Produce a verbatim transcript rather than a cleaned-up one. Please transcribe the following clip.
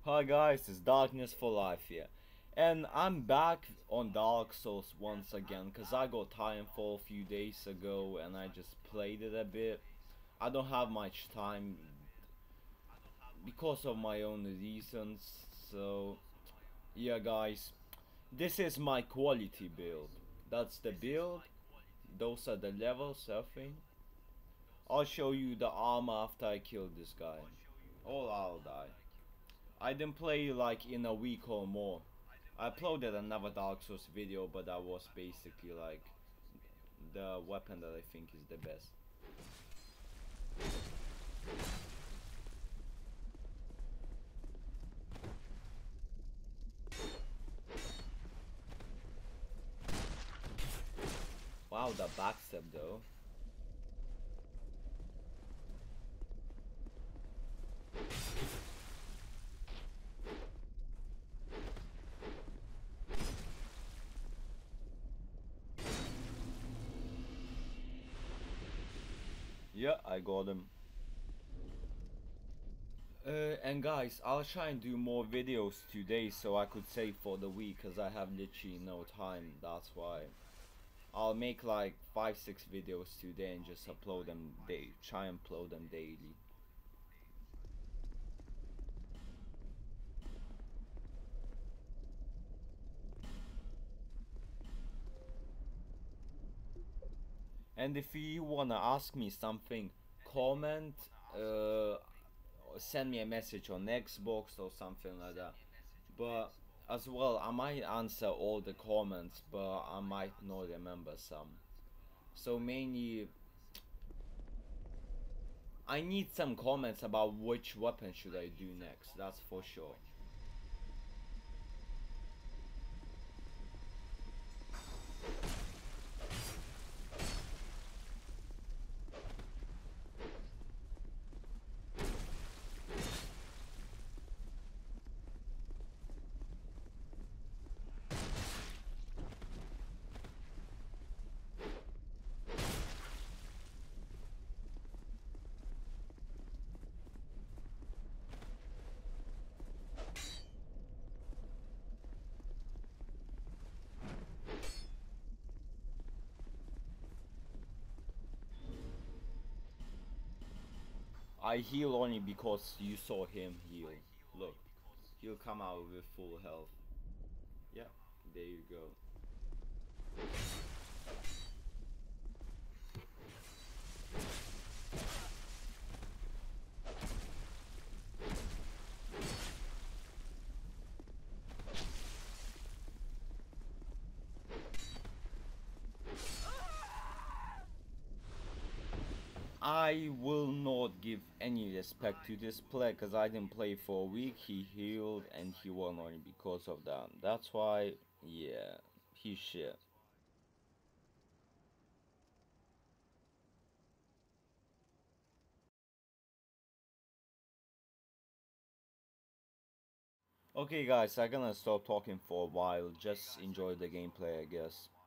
Hi guys, it's Darkness for Life here. And I'm back on Dark Souls once again because I got Titanfall a few days ago and I just played it a bit. I don't have much time because of my own reasons, so yeah guys, this is my quality build. That's the build, those are the levels, everything. I'll show you the armor after I kill this guy, or I'll die. I didn't play like in a week or more. I uploaded another Dark Souls video, but that was basically like the weapon that I think is the best. Wow, the backstep though. Yeah, I got him. Uh, and guys, I'll try and do more videos today so I could save for the week because I have literally no time, that's why. I'll make like five six videos today and just upload them, day try and upload them daily. And if you wanna ask me something, comment, uh, send me a message on Xbox or something like that. But as well, I might answer all the comments, but I might not remember some. So mainly, I need some comments about which weapon should I do next. That's for sure. I heal only because you saw him heal. Look, he'll come out with full health. Yeah, there you go. I will not give any respect to this player because I didn't play for a week. He healed and he won only because of that. That's why, yeah, he's shit. Okay guys, I'm gonna stop talking for a while. Just enjoy the gameplay, I guess.